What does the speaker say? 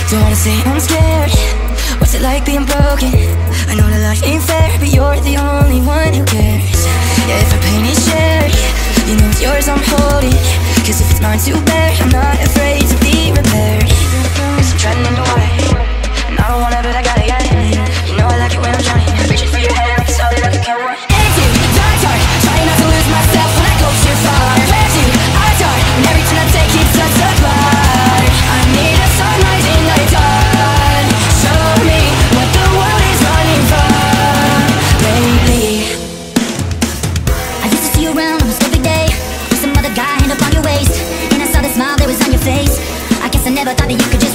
Don't wanna say I'm scared. What's it like being broken? I know that life ain't fair, but you're the only one who cares. Yeah, if our pain is shared, you know it's yours I'm holding. Cause if it's mine to bear, I'm not afraid to be repaired. Cause I'm treading in the water, and I don't wanna, but I gotta get it. You know I like it when I'm drowning, reaching for your hand like it's all that I can count on. Into the dark, trying not to lose myself when I go too far. Where to I start, and every turn I take it sets apart. I need a sunrise in the dawn. Show me what the world is running from lately. I used to see you around almost every day with some other guy hand up on your waist, and I saw the smile that was on your face. I guess I never thought that you could just